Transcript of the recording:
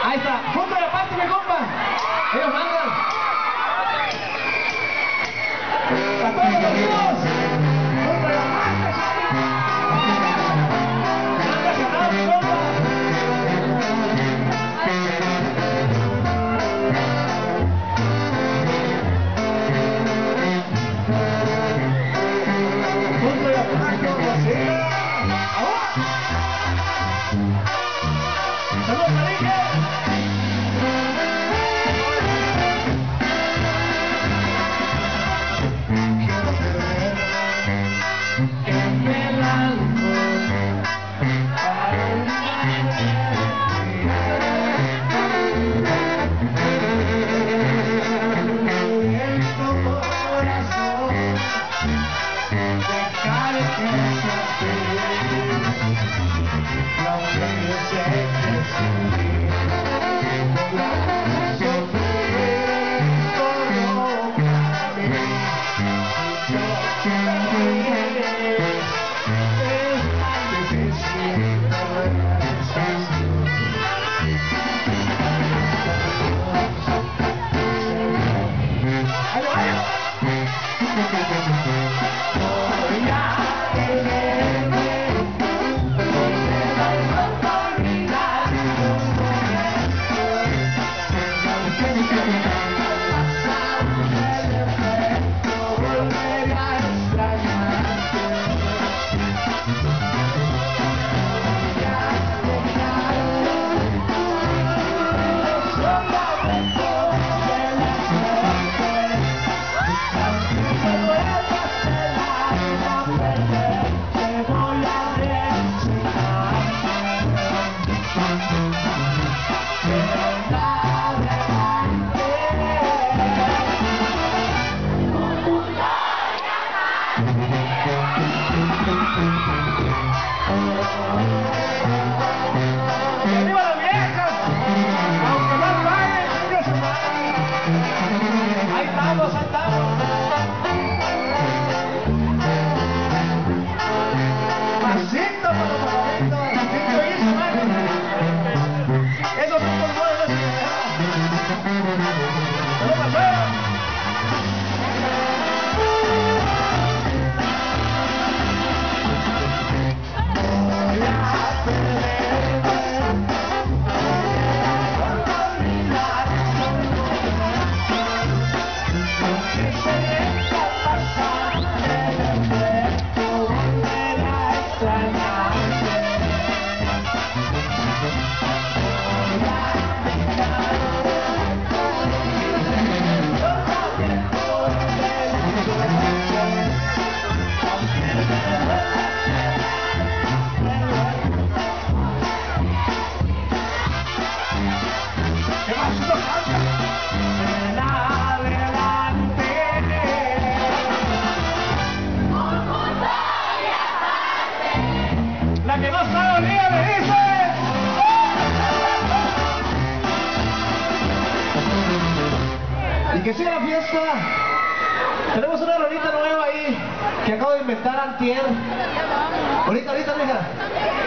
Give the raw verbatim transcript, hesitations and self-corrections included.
Ahí está, punto de aparte, mi compa. Ellos mandan. A todos los amigos. Punto de aparte, anda ganado, mi compa. Punto de aparte, vacía. ¡Saludos, Marique! La que no sabe olvida le dice. Y que siga la fiesta. Tenemos una rolita nueva ahí que acabo de inventar antier. Ahorita, ahorita, mija.